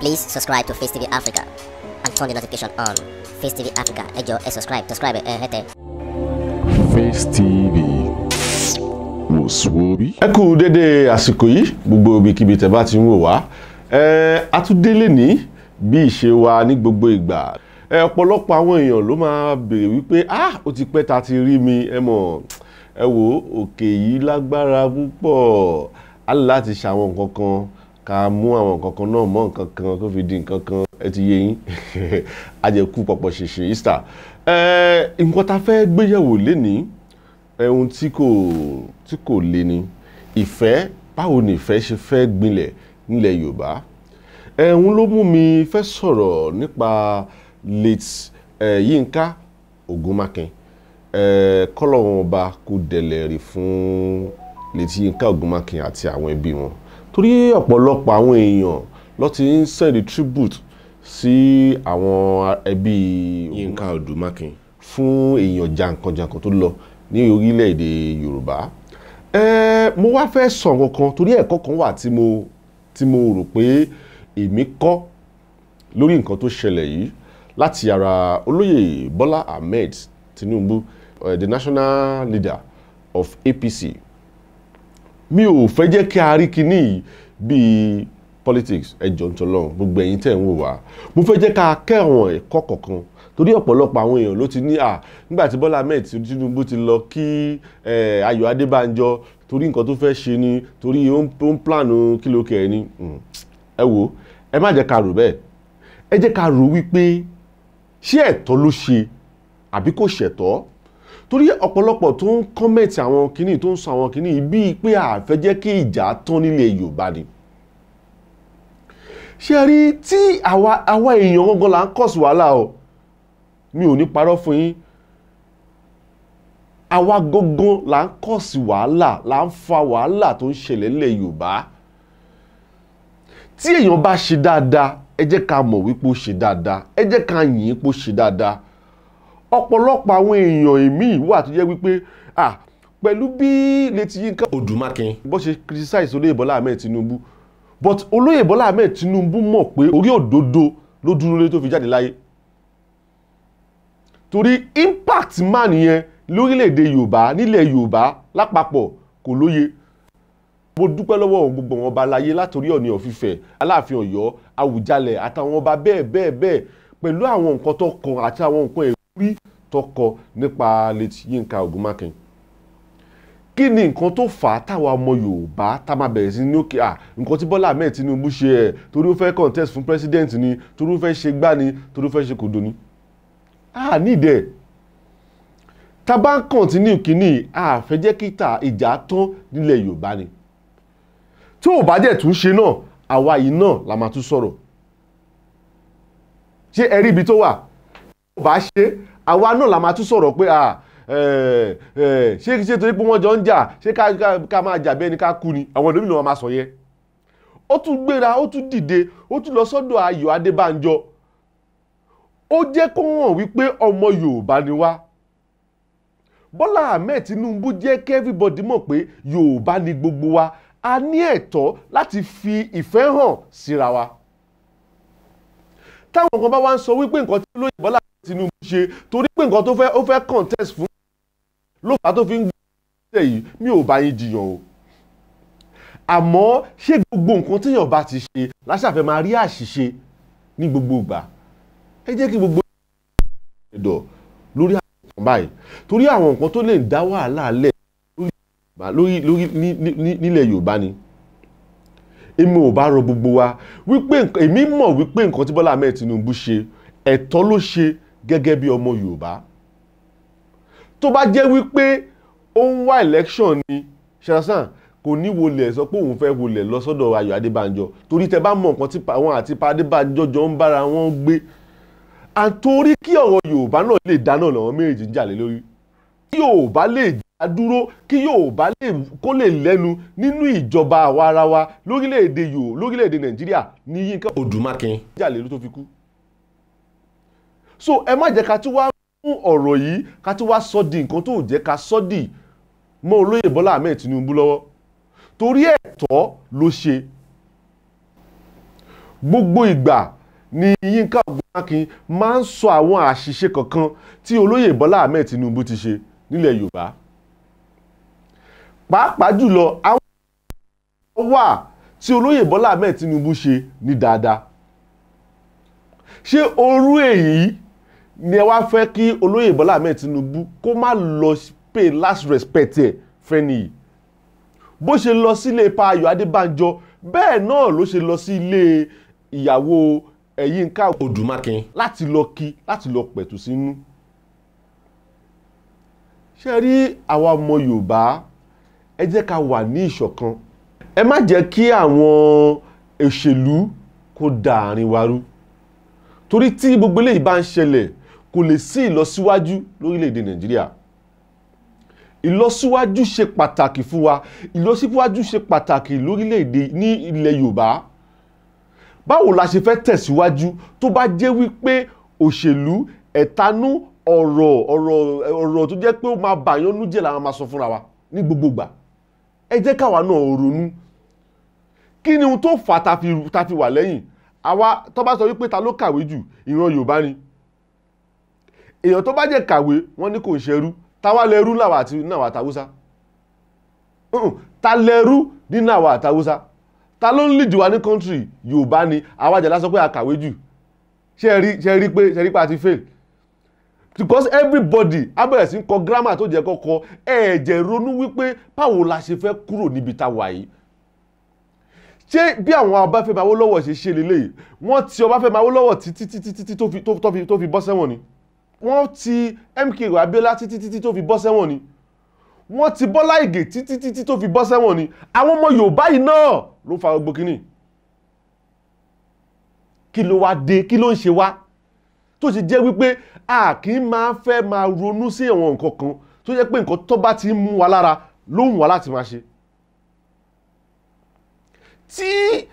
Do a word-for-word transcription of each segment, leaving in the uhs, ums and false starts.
Please subscribe to Face T V Africa and turn the notification on. Face T V Africa, ẹ jọ̀ọ́, ẹ subscribe, subscribe, ẹ hẹ́tẹ̀. Face T V wò sùwòbí. Ẹ kú dédé àsìkò yìí gbogbo ibikíbi tẹ́ bá ti ń wò wá. Ẹ atúndélé ní bí ìṣe wa ní gbogbo ìgbà. Ẹ ọ̀pọ̀lọpọ̀ àwọn èèyàn ló máa béèrè wípé ah ó ti pẹ́ ta ti rí mi ẹ mọ̀ ẹ wò òkè yìí lágbára púpọ̀ á láti ṣàwọn nǹkan kan ká mú àwọn nǹkan kan náà mọ́ nǹkan kan kó fi di nǹkan kan ẹ ti yé yín àjẹkù pọ̀pọ̀ ṣèṣe Easter. Ẹ nǹkan tá fẹ́ gbéyẹ̀wò lénìí ohun tí kò tí kò le ni ìfẹ́ báwo ni ìfẹ́ ṣe fẹ́ gbilẹ̀ nílẹ̀ Yorùbá. Ẹ̀hún ló mú mi fẹ́ sọ̀rọ̀ nípa late eh, Yínká Ògúnmákin eh, kọ́lọ́run ọba kó dẹ̀lẹ̀ rí fún late Yínká Ògúnmákin àti àwọn ẹbí wọn torí ọ̀pọ̀lọpọ̀ àwọn èèyàn ló ti ń send tribute sí àwọn ẹbí Yínká Ògúnmákin fún èèyàn jàǹkànjàǹkàn tó lọ ní orílẹ̀-èdè Yorùbá. Eh, mo wá fẹ́ sọ nǹkan kan torí ẹ̀kọ́ kan wà tí mo tí mo rò pé èmi kọ́ lórí nǹkan tó ṣẹlẹ̀ yìí láti ara olóyè Bọ́lá Ahmed Tinubu, uh, the national leader of A P C. Mi ò fẹ́ jẹ́ kí a rí kíní bíi politics ẹjọ́ ń tọ́lọ́run gbogbo ẹ̀yin tẹ̀ ń wò wá. Mo fẹ́ jẹ́ ká kẹ́wọ̀n ẹ̀kọ́ kọ̀ọ̀kan torí ọ̀pọ̀lọpọ̀ àwọn èèyàn ló ti ní à nígbà tí Bọ́lá Ahmed Tinubu ti lọ kí Ayọ̀ Adébánjọ torí nǹkan tó fẹ́ ṣe ni torí ó ń plánù kílókè ẹni. Ẹ wo ẹ má jẹ́ ká rò bẹ́ẹ̀ ẹ jẹ́ ká rò wípé ṣé ẹ̀tọ́ ló ṣe àbí kò ṣẹ̀tọ́ torí ọ̀pọ̀lọpọ̀ tó ń kọ́mẹ̀tì àwọn kìíní tó ń sọ àwọn kìíní bíi pé a fẹ́ jẹ́ kí ìjà tán nílẹ̀ Yorùbá ni. Ṣé rí tí àwa àwa èèyàn gangan là ń kọ̀ sí wàhálà o mi ò ní parọ́ fún yín àwa gangan là ń kọ̀ sí wàhálà là ń fa wàhálà tó ń ṣẹlẹ̀ nílẹ̀ Yorùbá. Tí èèyàn bá ṣe dáadáa ẹ jẹ́ ká mọ̀ wípé ó ṣe dáadáa ẹ jẹ́ ká yìn pé ó ṣe dáadáa. Ọ̀pọ̀lọpọ̀ àwọn èèyàn èmi wà tó jẹ́ wípé ah pẹ̀lú bí late Yínká Ògúnmákin bó ṣe criticize olóyè Bọ́lá Ahmed Tinubu but olóyè Bọ́lá Ahmed Tinubu mọ̀ pé orí òdodo ló dúró lé tó fi jáde láyé torí impact man yẹn lórílẹ̀‐èdè Yorùbá nílẹ̀ Yorùbá lápapọ̀ kò lóye. Mo dúpẹ́ lọ́wọ́ gbogbo wọn ọba láyé látòrí Ọọ̀ni of Ifẹ̀ Aláàfin Ọ̀yọ́ Àwùjalẹ̀ àtàwọn ọba bẹ́ẹ̀ bẹ́ẹ̀ bẹ́ẹ̀ pẹ̀lú àwọn nǹkan tó kọ àti àwọn nǹkan ìwúrí tó kọ nípa late Yínká Ògúnmákin. Kí ni nǹkan tó fà á táwa ọmọ Yorùbá tá máa bẹ̀rẹ̀ sí ní òkè à nǹkan tí Bọ́lá Ahmed Tinubu ṣe ẹ̀ torí ó fẹ́ contest fún president ni torí ó fẹ́ ṣe gbá ni torí ó fẹ́ ṣe kòdó ni. a nídẹ̀ tá bá ń continue kìíní a fẹ́ jẹ́ kí ta ìjà tán nílẹ̀ Yorùbá ni. Tí ò bá dẹ̀ tún ṣe náà àwa yìí náà la máa tún sọ̀rọ̀. Ṣé ẹ rí ibi tó wà? Tí ò bá ṣe àwa náà la máa tún sọ̀rọ̀ pé à ṣé ṣé torí pé wọ́n jọ ń jà ṣé ká máa jà bẹ́ẹ̀ ni ká kú ni àwọn olómìnira wọn máa sọ yẹn. Ó tún gbéra ó tún dìde ó tún lọ sọ́dọ̀ Ayọ̀ Adébánjọ. Ó jẹ́ kó hàn wípé ọmọ Yorùbá ni wá. Bọ́lá Ahmed Tinubu jẹ́ kí everybody mọ̀ pé Yorùbá ni gbogbo wa a ní ẹ̀tọ́ láti fi ìfẹ́ hàn síra wa. Táwọn kan bá wá ń sọ wípé nǹkan tí olóyè Bọ́lá Ahmed Tinubu ṣe torí pé nǹkan tó fẹ́ ó fẹ́ contest fún ló fà á tó fi ń gbé yìí mi ò bá yín jiyàn o. Àmọ́ ṣé gbogbo nǹkan téèyàn bá ti ṣe láṣàfẹ́ máa rí àṣìṣe ní gbogbo ìgbà? Ẹ jẹ́ kí gbogbo ẹ̀dọ̀ lórí àwọn nǹkan báyìí torí àwọn nǹkan tó lè dá wàhálà lẹ̀ lórí lórí nílẹ̀ Yorùbá ni. Èmi ò bá rọ gbogbo wa wípé èmi mọ̀ wípé nǹkan tí Bọ́lá Ahmed Tinubu ṣe ẹ̀tọ́ ló ṣe gẹ́gẹ́ bí ọmọ Yorùbá. Tó bá jẹ́ wípé ó ń wá election ni ṣàṣàn kò ní wọlé sọ pé òun fẹ́ wọlé lọ sọ́dọ̀ Ayọ̀ Adébánjọ torí tẹ bá mọ̀ nǹkan tí àwọn àti Adébánjọ jọ ń bára wọn gbé àtòrí kí ọ̀rọ̀ Yorùbá náà lè dáná lọ́wọ́ méjì ń jà lé lórí. Kí Yorùbá lè jà dúró kí Yorùbá lè kó lè lẹ́nu nínú ìjọba àwa ara wa lórílẹ̀‐èdè Yorùbá lórílẹ̀‐èdè Nàìjíríà ní Yínká Ògúnmákin jà lé lórí tó fi kú. So ẹ má jẹ́ ká tún wá mú ọ̀rọ̀ yìí ká tún wá sọ di nǹkan tó jẹ́ ká sọ di mọ́ olóyè Bọ́lá Ahmed Tinubu lọ́wọ́ torí ẹ̀tọ́ ló ṣe. gbogbo ìgbà ni Yínká Ògúnmákin máa ń sọ àwọn àṣìṣe kankan tí olóyè Bọ́lá Ahmed Tinubu ti ṣe nílẹ̀ Yorùbá pàápàá jùlọ àwọn wà tí olóyè Bọ́lá Ahmed Tinubu ṣe ní dáadáa. Ṣé orú èyí ni ẹ wá fẹ́ kí olóyè Bọ́lá Ahmed Tinubu kó má lọ pay last respect ẹ̀ fẹ́ni yìí? Bó ṣe lọ sílé Pa Ayọ̀ Adébánjọ bẹ́ẹ̀ náà ló ṣe lọ sí ilé ìyàwó Yínká Ògúnmákin láti lọ kí láti lọ pẹ̀tù sínú. Ṣé rí àwa ọmọ Yorùbá ẹ jẹ́ ká wà ní ìṣọ̀kan, ẹ má jẹ́ kí àwọn òṣèlú kó da àárín wa rú, torí tí gbogbo eléyìí bá ń ṣẹlẹ̀ kò lè sí ìlọsíwájú lórílẹ̀‐èdè Nàìjíríà. Ìlọsíwájú ṣe pàtàkì fún wa, ìlọsíwájú ṣe pàtàkì lórílẹ̀‐èdè ní ilẹ̀ Yorùbá. Báwo la ṣe fẹ́ tẹ̀síwájú tó bá jẹ́ wípé òṣèlú ẹ̀tanú ọ̀rọ̀ ọ̀rọ̀ ọ̀rọ̀ tó jẹ́ pé ó máa bàyánú jẹ́ làwọn máa sọ fúnra wa ní gbogbo ìgbà? Ẹ jẹ́ káwa náà ronú. Kí ni ohun tó fà tá fi wà lẹ́yìn? Àwa tó bá sọ wípé ta ló kàwé jù, ìran Yorùbá ni. Èèyàn tó bá jẹ́ kàwé wọ́n ní kò ń ṣerú, táwa lẹ́rú làwa àti náà àtàwùsá. Ta lẹ́rú ní náà àtàwùsá? Ta ló ń lead wa ní country? Yorùbá ni. Àwa jẹ́ la sọ pé a kàwé jù. Ṣé rí ṣé rí pé ṣé rí pé a ti fail? Because everybody á bẹ̀rẹ̀ sí kọ grammar tó jẹ́ kọ́kọ́ ẹ̀ẹ̀jẹ̀ ronú wípé báwo la ṣe fẹ́ kúrò níbi tá wà yìí. Ṣé bí àwọn Ọbáfẹ́mi Awólọ́wọ̀ ṣe ṣe lélẹ́yìí wọ́n ti Ọbáfẹ́mi Awólọ́wọ̀ títí títí títí tó fi tó fi tó fi bọ́ sẹ́wọ̀n ni? Wọ́n ti M K O Abiola títí títí tó fi bọ́ sẹ́wọ̀n ni? Wọ́n ti Bọ́lá Ìgè títí títí tó fi bọ́ sẹ́wọ̀n ni? Àwọn ọmọ Yorùbá yìí náà ló fa gbogbo kínní. Kí ló wá dé? Kí ló ń ṣe wá tó ṣe jẹ́ wípé a kì í máa fẹ́ máa ronú sí àwọn nǹkan kan tó jẹ́ pé nǹkan tó bá ti ń mú wa lára ló ń wá láti máa ṣe? Tí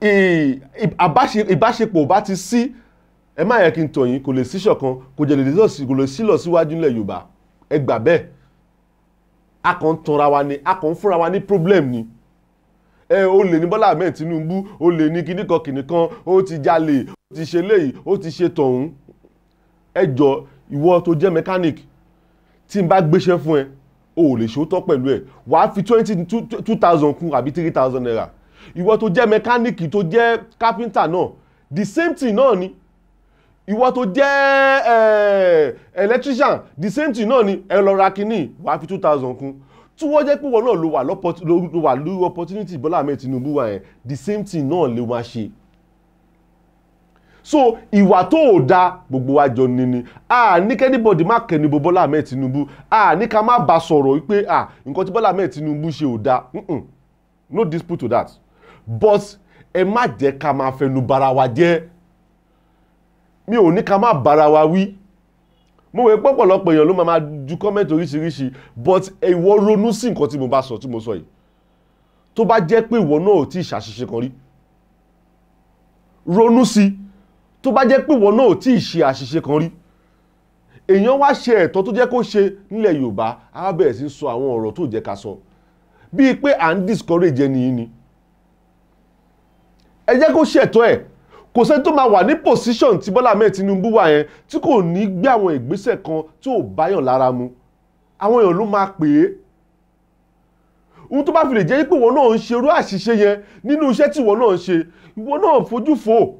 ìbáṣepọ̀ bá ti sí, ẹ má yẹ kí n tọ̀ yín, kò lè sí ṣọ̀kan, kò jẹ́ lè sí lọ síwájú nílẹ̀ Yorùbá. Ẹ gbà bẹ́ẹ̀. A kàn ń tanra wa ni, a kàn ń fúnra wa ní problem ni. Ẹ o lè ní Bọ́lá Ahmed Tinubu, o lè ní kíníkan kíníkan, ó ti jalè, ó ti ṣe léyìí, ó ti ṣe tọ̀hún. Ẹ jọ ìwọ tó jẹ́ mechanic tí n bá gbéṣẹ́ fún ẹ, o ò lè ṣòótọ́ pẹ̀lú ẹ̀, wàá fi twenty two thousand kún àbí three thousand naira. Ìwọ tó jẹ́ mechanic tó jẹ́ carpenter náà the same thing náà ni. Ìwọ tó jẹ́ eh, electrician the same thing náà ni. Ẹ lọ ra kíní wàá fi two thousand kún. Tí wọ́n jẹ́ pé wọ́n náà ló wà lórí opportunity Bọ́lá Ahmed Tinubu wà yẹn the same thing náà ló máa ṣe. So ìwà tó ò da gbogbo wa jọ ní ni. A ní kẹ́nìbọ̀dì má kẹ́nìbọ̀ Bọ́lá Ahmed Tinubu. A ní ká má ba sọ̀rọ̀ wípé ah nǹkan tí Bọ́lá Ahmed Tinubu ṣe ò da. No dispute to that. But ẹ má jẹ́ ká máa fẹnu bara wa jẹ́. Mi ò ní ká má bara wa wí. Mo wẹ̀ pọ̀pọ̀lọpọ̀ èèyàn ló máa máa ju kọ́mẹ́ntì oríṣiríṣi but ìwọ ronú sí nǹkan tí mo bá sọ tí mo sọ yìí. Tó bá jẹ́ pé ìwọ náà ò tí ì ṣàṣìṣe kan rí. Ronú sí. Tó bá jẹ́ pé ìwọ náà ò tí ì ṣe àṣìṣe kan rí. Èèyàn wá ṣe ẹ̀tọ́ tó jẹ́ kó ṣe nílẹ̀ Yorùbá á bẹ̀rẹ̀ sí sọ àwọn ọ̀rọ̀ tó jẹ́ ká sọ. Bíi pé à ń discourage ẹni yìí ni. Ẹ jẹ́ kó ṣe ẹ̀tọ́ ẹ̀. Kò sẹ́ni tó máa wà ní position tí Bọ́lá Ahmed Tinubu wà yẹn tí kò ní gbé àwọn ìgbésẹ̀ kan tí ò báyàn lára mu. Àwọn èèyàn ló máa pè é. Ohun tó bá fi lè jẹ́ pé ìwọ náà ń ṣe irú àṣìṣe yẹn nínú iṣẹ́ tí ìwọ náà ń ṣe, ìwọ náà fojú fò.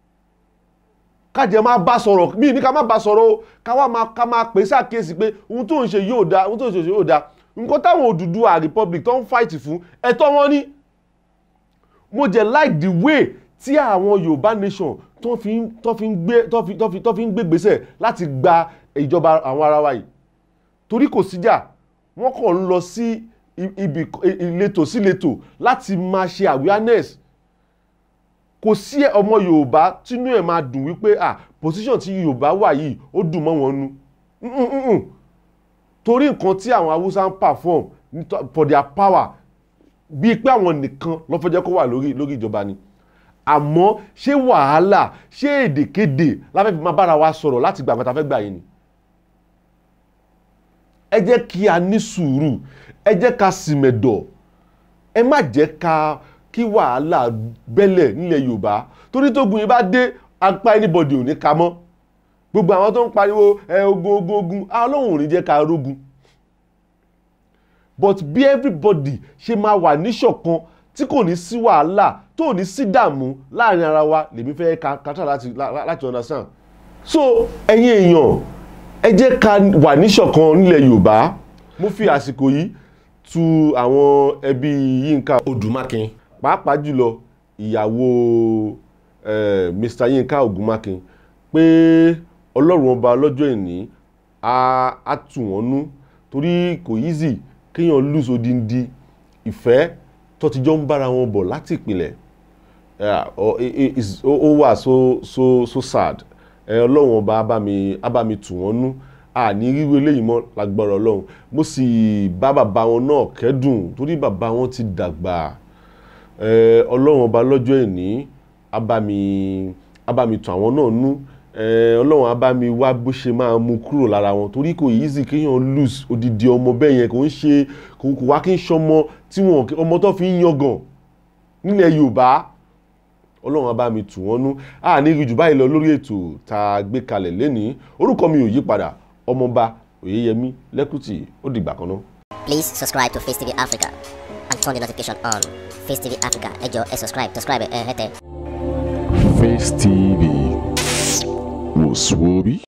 Kájẹ máa bá sọ̀rọ̀, mí ní ká má bá sọ̀rọ̀ o, ká wá máa ká máa pè sákèsí pé ohun tó ń ṣe yóò da, ohun tó ń ṣe yóò da. Nǹkan táwọn Odùduwà Republic tó ń fight fún ẹ̀tọ́ wọn ni. Mo jẹ́ like the way tí àwọn Yorùbá nation tó fi tó fi ń gbé tó fi tó fi tó fi ń gbé gbèsè láti gba ìjọba àwọn ara wa yìí. Torí kò síjà, wọ́n kàn ń lọ sí ibi ìletò sí ìletò láti máa ṣe awareness. Kò sí ọmọ Yorùbá tínú ẹ̀ máa dùn wípé ah position tí Yorùbá wà yìí ó dùn mọ́ wọn nú. Torí nǹkan tí àwọn Hausa ń perform for their power bíi pé àwọn nìkan ló fẹ́ jẹ́ kó wà lórí lórí ìjọba ni. Àmọ́ ṣé wàhálà ṣé èdèkéde láfẹ́ fi máa bára wa sọ̀rọ̀ láti gbà àgbàtà fẹ́ gbà yìí ni. Ẹ jẹ́ kí a ní sùúrù, ẹ jẹ́ ká sì mẹ̀dọ̀, ẹ má jẹ́ ká kí wàhálà bẹ́lẹ̀ nílẹ̀ Yorùbá torí tógun yìí bá dé apá anybody ò ní ka mọ́ gbogbo àwọn tó ń pariwo ẹ ogun ogun ogun Ọlọ́run ò ní jẹ́ ká rógun but bí everybody ṣe máa wà níṣọ̀kan tí kò ní sí wàhálà tó ní sí dààmú láàrin ara wa lèmi fẹ́ ká kátà láti láti understand so ẹ̀yin èèyàn ẹ jẹ́ ká wà níṣọ̀kan nílẹ̀ Yorùbá mo fi àsìkò yìí tu àwọn ẹbí Yínká Odùmákin pàápàá jùlọ ìyàwó eh, Mr Yínká Ògúnmákin pé Ọlọ́run ọba lọ́jọ́ ìní á tù wọ́n nú torí kò easy kéèyàn lose odindi ìfẹ́ tó ti jọ ń bára wọn bọ̀ láti ìpìlẹ̀ ó wà so so so sad Ọlọ́run ọba á bá mi tù wọ́n nú a ní ríru eléyìí mọ́ lágbára Ọlọ́run mo sì bá bàbá wọn náà kẹ́dùn torí bàbá wọn ti dàgbà Ọlọ́run ọba lọ́jọ́ ìní á bá mi á bá mi tù àwọn náà nú Ọlọ́run á bá mi wá bó ṣe máa mú kúrò lára wọn torí kò easy kéèyàn lose odidi ọmọ bẹ́ẹ̀ yẹn kò ń ṣe kò wá kí n ṣọmọ tí wọn ọmọ tó fi ń yangàn nílẹ̀ Yorùbá Ọlọ́run á bá mi tù wọ́n nú a ní rí jù báyìí lọ lórí ètò tá a gbé kalẹ̀ lénìí orúkọ mi ò yí padà Ọmọọba Oyeyemi Lẹ́kùtì ó dìgbà kan náà. Please subscribe to Face T V Africa and turn the notification on. Face T V Africa ẹ jọ̀ọ́ ẹ subscribe subscribe ẹ hẹ́tẹ̀. Face T V was Swoby.